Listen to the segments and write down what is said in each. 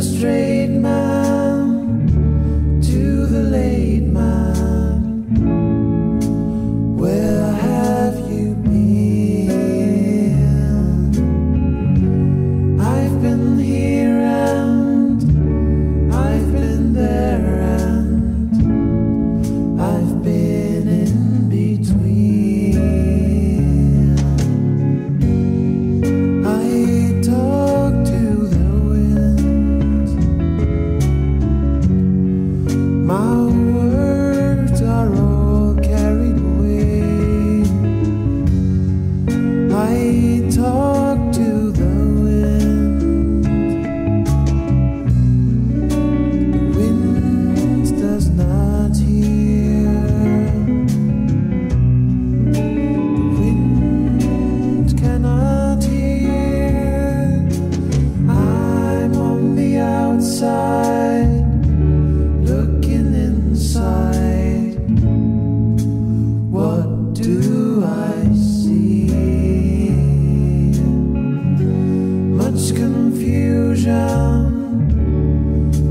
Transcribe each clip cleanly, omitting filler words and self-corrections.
straight man to the late man. Where have you been? I've been here and I've been there and I've been in between. I talk to the wind. My words are all carried away. I talk to the wind. The wind does not hear. The wind cannot hear. I'm on the outside, looking inside. What do I see? Much confusion,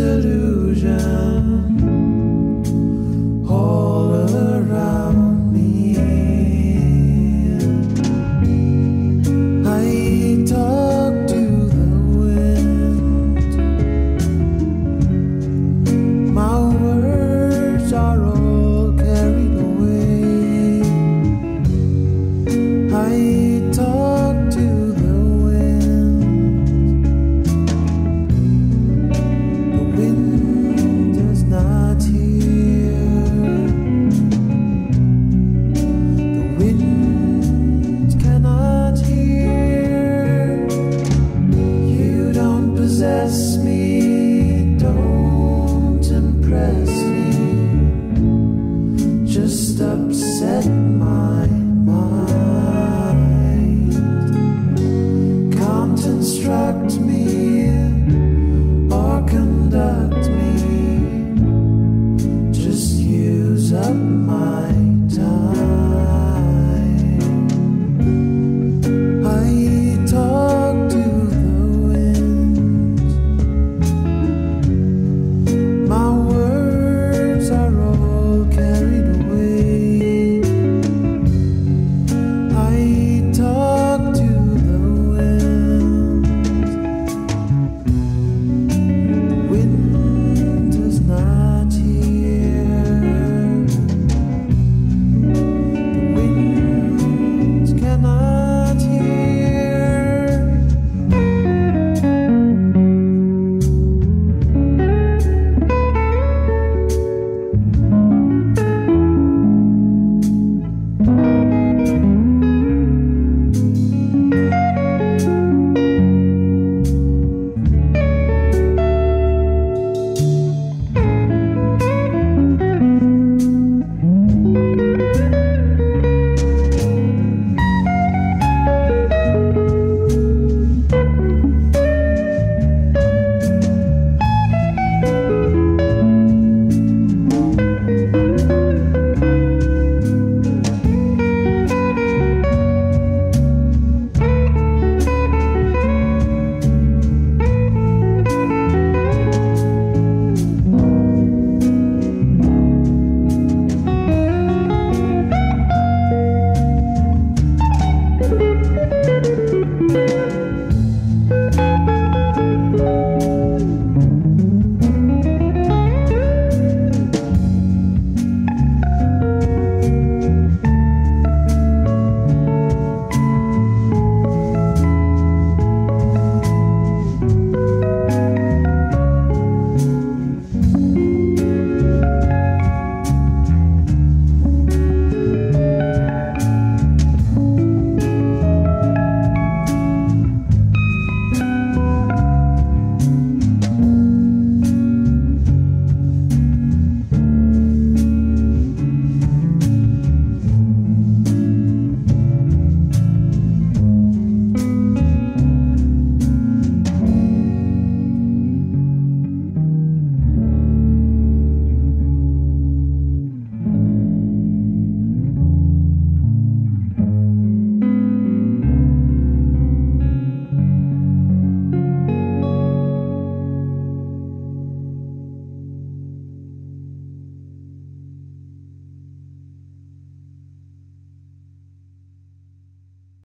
disillusion all around me. I talk to the wind. My words are all carried away. I talk to the wind. The wind does not hear. The wind cannot hear. You don't possess